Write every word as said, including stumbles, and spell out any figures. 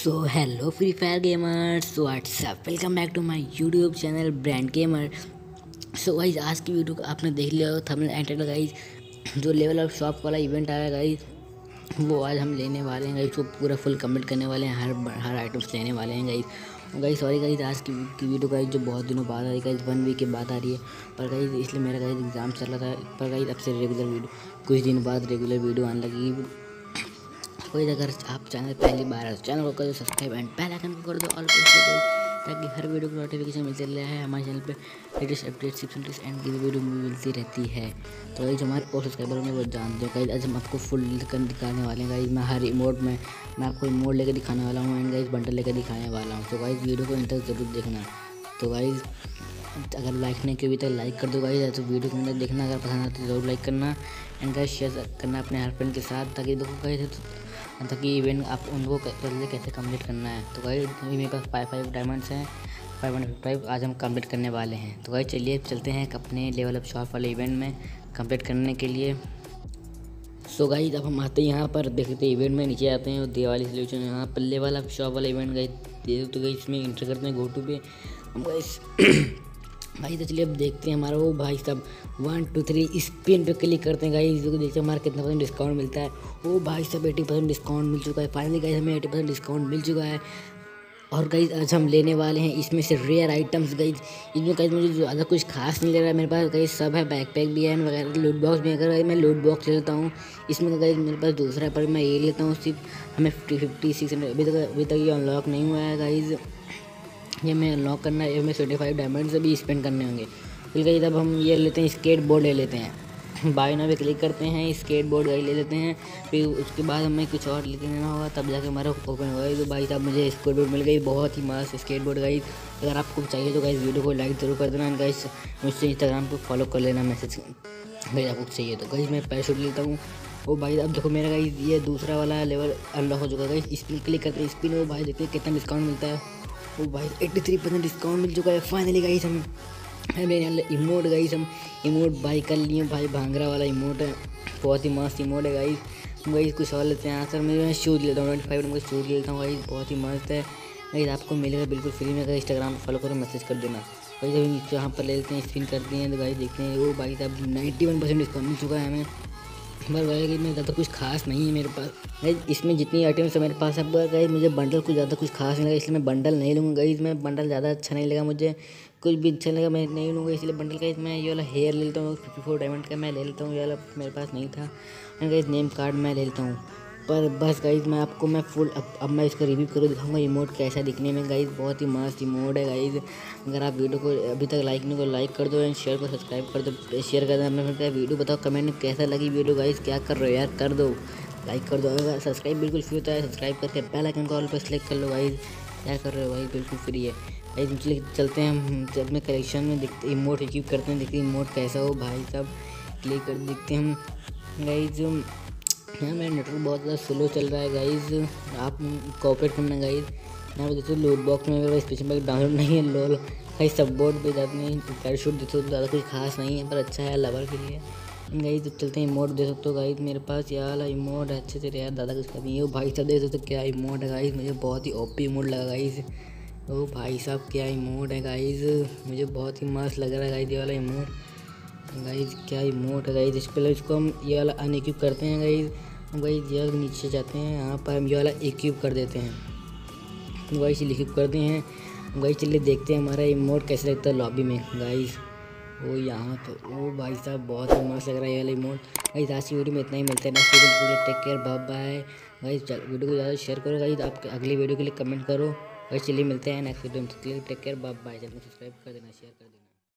So hello Free Fire gamers, so what's up, welcome back to my YouTube channel brand gamer. So guys आज की video को आपने देख लिया थंबनेल एंटर गाइज, जो लेवल ऑफ शॉप वाला इवेंट आया गाइज वो आज हम लेने वाले हैं गाइज। उसको पूरा फुल कम्प्लीट करने वाले हैं, हर हर आइटम्स लेने वाले हैं गाइज। गाइज सॉरी गाइज आज की, की वीडियो गाइज जो बहुत दिनों बाद आ रही है गाइज, वन वीक के बाद आ रही है, पर गाइज इसलिए मेरा गाइज एग्जाम चल रहा था। पर गाइज अब से रेगुलर वीडियो कुछ दिन बाद रेगुलर वीडियो आने लगी। कोई अगर आप चैनल पहली बार है तो चैनल को कर दो सब्सक्राइब एंड बेल आइकन को कर दो ऑल प्रेस कर दो, ताकि हर वीडियो को नोटिफिकेशन मिलते रहे है। हमारे चैनल पे लेटेस्ट अपडेट्स टिप्स एंड की वीडियो मिलती रहती है। तो गाइस हमारे और सब्सक्राइबर होंगे वो जानते हो गाइस, आज हम आपको फुल कर दिखाने वाले हैं गाइस। मैं हर इमोट में मैं आपको इमोट लेकर दिखाने वाला हूँ एंड गाइस बंडल लेकर दिखाने वाला हूँ। तो गाइस वीडियो को अंत तक जरूर देखना। तो गाइस अगर लाइक नहीं किया अभी तक लाइक कर दो गाइस, तो वीडियो को अंदर देखना, अगर पसंद आती है जरूर लाइक करना एंड गाइस शेयर करना अपने हर फ्रेंड के साथ, ताकि देखो गाइस ताकि इवेंट आप उनको जल्दी कैसे कंप्लीट करना है। तो गाइस मेरे पास फाइव फाइव डायमंड्स हैं, फाइव हंड्रेड फाइव आज हम कंप्लीट करने वाले हैं। तो गाइस चलिए चलते हैं अपने लेवल अप शॉप वाले इवेंट में कंप्लीट करने के लिए। सो गाइस अब हम आते हैं यहाँ पर, देखते हैं इवेंट में नीचे आते हैं और दिवाली सोल्यूशन यहाँ पर लेवल अप शॉप वाला इवेंट गाइस दे। तो गाइस इसमें इंटर करते हैं गो टू पे हम गाइस भाई। तो चलिए अब देखते हैं हमारा वो भाई साहब वन टू थ्री स्पिन पे क्लिक करते हैं गाइस, जो देखते हैं हमारा कितना परसेंट डिस्काउंट मिलता है। वो भाई साहब एटी परसेंट डिस्काउंट मिल चुका है। फाइनली गाइस हमें एटी परसेंट डिस्काउंट मिल चुका है। और गाइस आज हम लेने वाले हैं इसमें से रेयर आइटम्स गाइस। इसमें गाइस मुझे ज़्यादा कुछ खास नहीं लग रहा है, मेरे पास गाइस सब है, बैकपैक भी है वगैरह, लूट बॉक्स भी। अगर मैं लूट बॉक्स ले लेता हूँ इसमें गाइस मेरे पास दूसरा है, पर मैं ये लेता हूँ सिर्फ हमें फिफ्टी फिफ्टी सिक्स हंड्रेड अभी तक अभी तक ये अनलॉक नहीं हुआ है गाइस। ये मैं अनलॉक करना है, हमें सेवेंटी फाइव डायमंड से भी स्पेंड करने होंगे। फिर गाइस अब हम ये लेते हैं स्केट बोर्ड ले लेते हैं, बाय नाउ पे क्लिक करते हैं स्केट बोर्ड गाइस ले लेते हैं। फिर उसके बाद हमें कुछ और लेके देना होगा, तब जाके हमारा ओपन होगा। तो भाई साहब मुझे स्केट बोर्ड मिल गई, बहुत ही मस्त स्केट बोर्ड गाइस। अगर आपको चाहिए तो गाइस वीडियो को लाइक जरूर कर देना गाइस, मुझसे इंस्टाग्राम पर फॉलो कर लेना मैसेज गाइस आपको चाहिए तो। गाइस मैं पैराशूट लेता हूँ। वो भाई अब देखो मेरा गाइस ये दूसरा वाला लेवल अनलॉक हो चुका है गाइस। स्पिन क्लिक करते हैं, स्पिन वो भाई देखते हैं कितना डिस्काउंट मिलता है। वो भाई एट्टी थ्री परसेंट डिस्काउंट मिल चुका है फाइनली गाइस। हम हमें इमोट गाइस हम इमोट बाई कर लिए भाई, भांगरा वाला इमोट है, बहुत ही मस्त इमोट है गाइस। हम गाइस कुछ और लेते हैं यहाँ सर, मैं शूज़ लेता हूँ ट्वेंटी फाइव नंबर शूज़ लेता हूँ गाइस, बहुत ही मस्त है गाइस। आपको मिलेगा बिल्कुल फ्री में, अगर इंस्टाग्राम पर फॉलो करो मैसेज कर देना गाइस। अभी यहाँ पर ले लेते हैं, स्पिन करते हैं तो गाइस देखते हैं वो भाई साहब नाइन्टी वन परसेंट डिस्काउंट मिल चुका है हमें। पर भाई कि मैं ज़्यादा कुछ खास नहीं है मेरे पास गाइस, इसमें जितनी आइटम्स है मेरे पास अब गाइस मुझे बंडल कुछ ज़्यादा कुछ खास नहीं लगा, इसलिए मैं बंडल नहीं लूँगा गाइस। मैं बंडल ज़्यादा अच्छा नहीं लगा मुझे, कुछ भी अच्छा लगा मैं नहीं लूँगा इसलिए बंडल गाइस। मैं ये वाला हेयर ले लेता हूँ फिफ्टी फोर डायमंड का, मैं ले लेता हूँ, ये वाला मेरे पास नहीं था गाइस। नेम कार्ड मैं ले लेता हूँ। पर बस गाइस मैं आपको मैं फुल अब अब मैं इसका रिव्यू करूँ दिखाऊंगा इमोट कैसा दिखने में गाइस, बहुत ही मस्त इमोट है गाइस। अगर आप वीडियो को अभी तक लाइक नहीं को लाइक कर दो एंड शेयर को सब्सक्राइब कर दो, शेयर कर दो अपने फ्रेंड का। वीडियो बताओ कमेंट में कैसा लगी वीडियो गाइस, क्या कर रहे हो यार, कर दो लाइक कर दो। अगर सब्सक्राइब बिल्कुल फ्री होता है, सब्सक्राइब करके बेल आइकन को ऑल पर सेलेक्ट कर लो गाइस। क्या कर रहे हो भाई, बिल्कुल फ्री है गाइस। चलते हैं हम अपने कलेक्शन में, देखते इमोट अचीव करते हैं, देखते इमोट कैसा हो भाई साहब। क्लिक कर देखते हैं हम गाइस। यहाँ मेरा नेटवर्क बहुत ज़्यादा स्लो चल रहा है गाइज, आप कोऑपरेट करना गाइज। यहाँ पर देखो लोड बॉक्स में मेरे स्पेशल पैक डाउनलोड नहीं है लोल गाइज, सब बोर्ड पे जाते हैं पैराशूट देते हो तो ज़्यादा कुछ खास नहीं है, पर अच्छा है लवर के लिए गाइज। जब चलते हैं इमोट दे सकते हो गाइज, मेरे पास यार वाला इमोट अच्छे से यार ज़्यादा कुछ नहीं है। वो भाई साहब दे सकते हो क्या इमोट है गाइज, मुझे बहुत ही ओपी इमोट लगा गाइज। वो भाई साहब क्या इमोट है गाइज, मुझे बहुत ही मस्त लग रहा है गाइज ये वाला इमोट गाइज, क्या इमोट है गाइज। इसके लिए इसको हम ये वाला अनइक्विप करते हैं गाइज। हम गाइस ये नीचे जाते हैं, यहाँ पर हम ये वाला इक्विप कर देते हैं गाइस, इक्विप करते हैं गाइस। चलिए देखते हैं हमारा इमोट कैसे लगता है लॉबी में गाइस। वो यहाँ पर वो भाई साहब बहुत ही मस्त लग रहा है ये वाला इमोट गाइस। आज की वीडियो में इतना ही, मिलता है नेक्स्ट वीडियो के लिए, take care bye bye guys. Video को ज़्यादा शेयर करो गाइस, आप अगली वीडियो के लिए कमेंट करो गाइस। चलिए मिलते हैं नेक्स्ट वीडियो में, take care bye bye. Channel को सब्सक्राइब कर देना, शेयर कर देना।